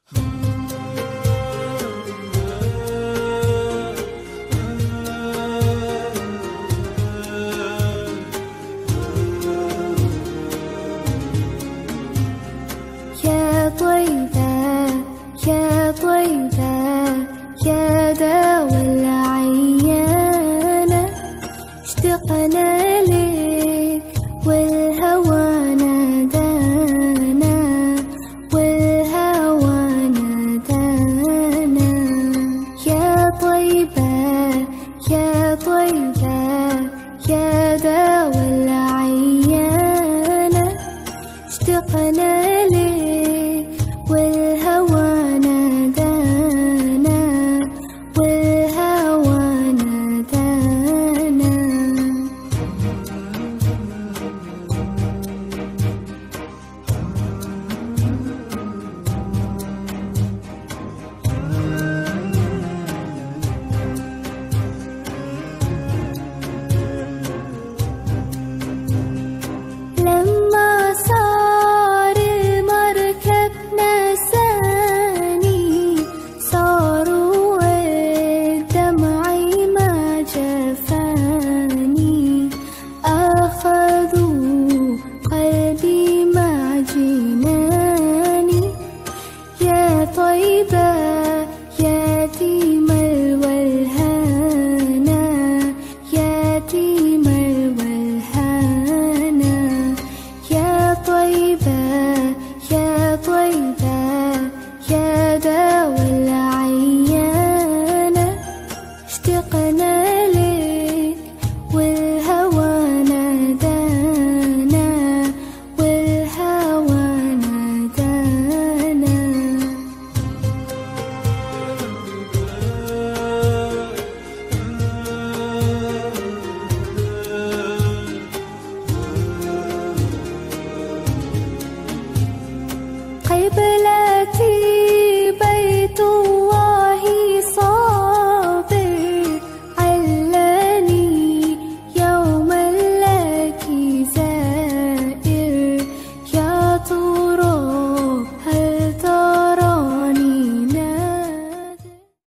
يا طيبة يا طيبة يا دوا العيانة، اشتقنا لك والهوى نادانا، والهوى نادانا. يا طيبة يا طيبة يا دوا العيانة، اشتقنا لك والهوى نادانا، والهوى نادانا. لما صار المركب نساني، صاروا الدمعي ما جفاني، أخذوا قلبي مع جناني. يا طيبة يتيم الولهانا، يتيم الولهانا. يا طيبة يا طيبة يا دوا العيانة، اشتقنا لك والهوى نادانا، والهوى نادانا. قبلتي بيت